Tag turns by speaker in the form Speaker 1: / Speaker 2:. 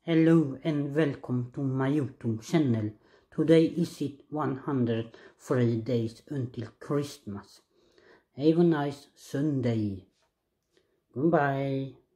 Speaker 1: Hello and welcome to my YouTube channel. Today is it 103 days until Christmas. Have a nice Sunday. Goodbye.